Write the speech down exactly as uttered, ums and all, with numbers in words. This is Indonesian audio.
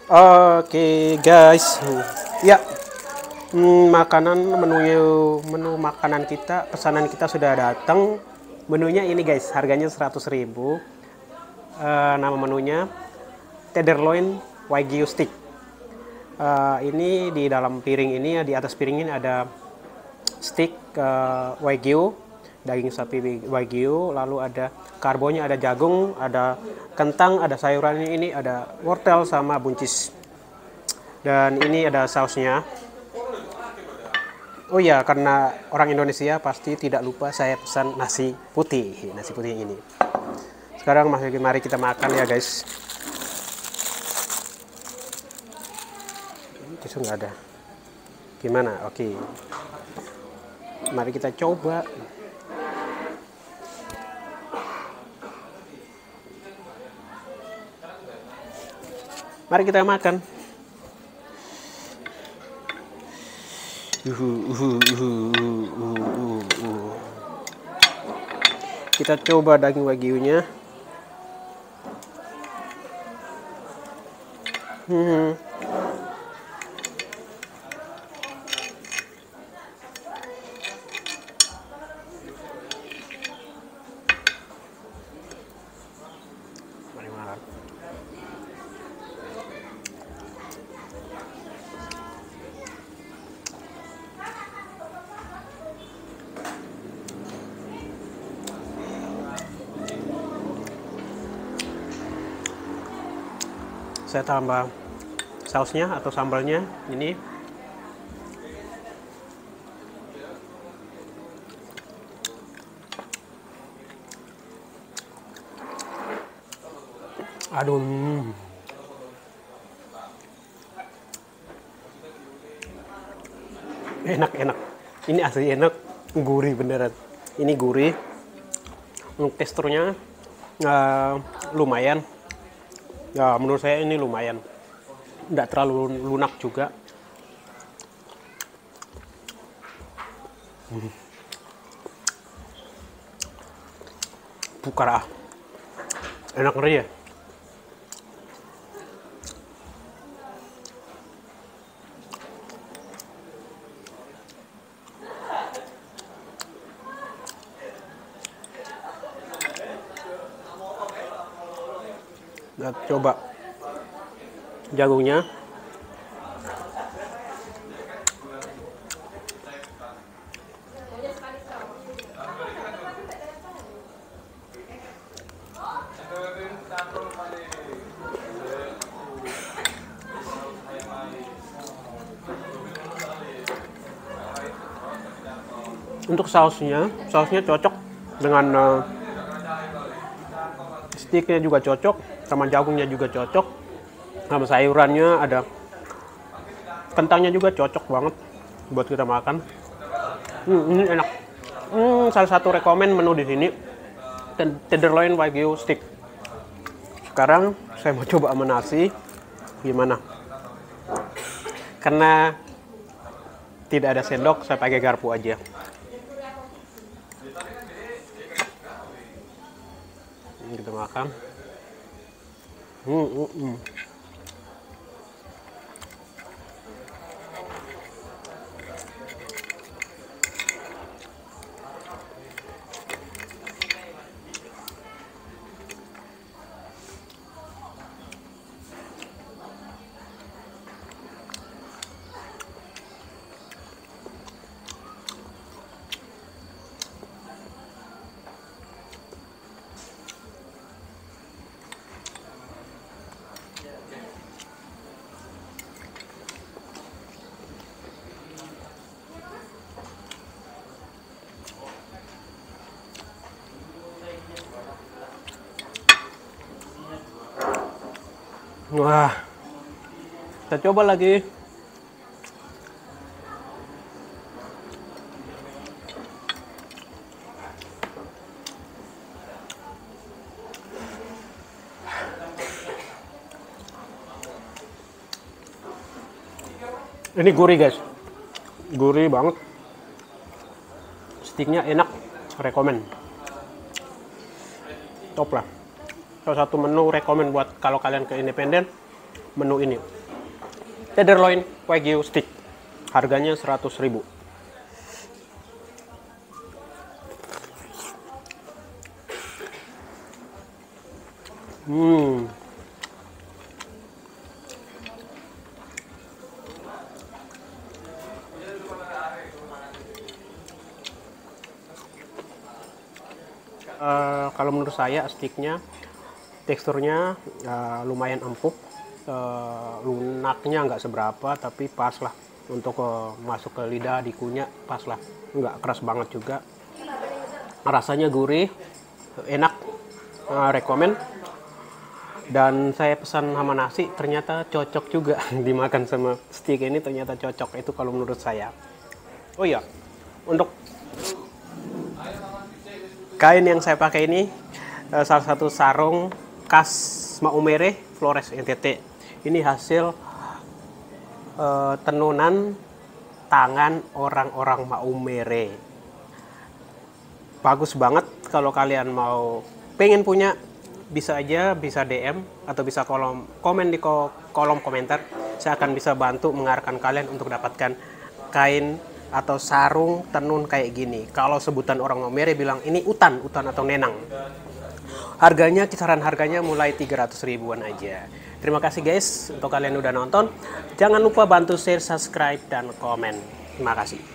Oke guys, ya, hmm, makanan menu menu makanan kita, pesanan kita sudah datang. Menunya ini guys, harganya seratus ribu. Eh, nama menunya tenderloin wagyu stick. Eh, ini di dalam piring ini, di atas piring ini ada stick uh, wagyu, daging sapi wagyu, lalu ada karbonya, ada jagung, ada kentang, ada sayurannya, ini ada wortel sama buncis, dan ini ada sausnya. Oh ya, karena orang Indonesia pasti tidak lupa saya pesan nasi putih, nasi putih ini. Sekarang masih mari kita makan ya guys. Tisu nggak ada. Gimana? Oke. Mari kita coba. Mari kita makan. Uhu, uhu, uhu, uhu, uhu, uhu. Kita coba daging wagyunya. Hmm. Mari makan. Saya tambah sausnya atau sambalnya ini. Aduh. Enak, enak. Ini asli enak, gurih beneran. Ini gurih. Teksturnya uh, lumayan. Ya, menurut saya ini lumayan. Nggak terlalu lunak juga. Hmm. Bukar ah. Enak ngeri ya. Nah, coba jagungnya. Untuk sausnya, sausnya cocok dengan uh, sticknya juga cocok, sama jagungnya juga cocok, sama sayurannya ada kentangnya juga cocok banget buat kita makan. Hmm, ini enak. Hmm, salah satu rekomen menu di sini tenderloin wagyu stick. Sekarang saya mau coba sama nasi, gimana? Karena tidak ada sendok, saya pakai garpu aja. Ini kita makan. Hmm, hmm, hmm. Wah, kita coba lagi. Ini gurih guys, gurih banget. Sticknya enak, rekomen. Top lah. Salah satu menu rekomen buat kalau kalian ke independen menu ini. Tenderloin Wagyu stick. Harganya seratus ribu. Hmm. Uh, kalau menurut saya sticknya teksturnya uh, lumayan empuk, uh, lunaknya nggak seberapa tapi pas lah untuk uh, masuk ke lidah, dikunyah pas lah, nggak keras banget juga, rasanya gurih, enak, uh, rekomen. Dan saya pesan sama nasi ternyata cocok juga dimakan sama stick ini, ternyata cocok itu kalau menurut saya. Oh iya, untuk kain yang saya pakai ini salah satu sarung khas Maumere Flores N T T. Ini hasil uh, tenunan tangan orang-orang Maumere. Bagus banget, kalau kalian mau pengen punya bisa aja, bisa D M atau bisa kolom komen di kolom komentar. Saya akan bisa bantu mengarahkan kalian untuk dapatkan kain atau sarung tenun kayak gini. Kalau sebutan orang Maumere bilang ini utan, utan atau nenang. Harganya, kisaran harganya mulai tiga ratus ribuan aja. Terima kasih guys untuk kalian udah nonton. Jangan lupa bantu share, subscribe, dan komen. Terima kasih.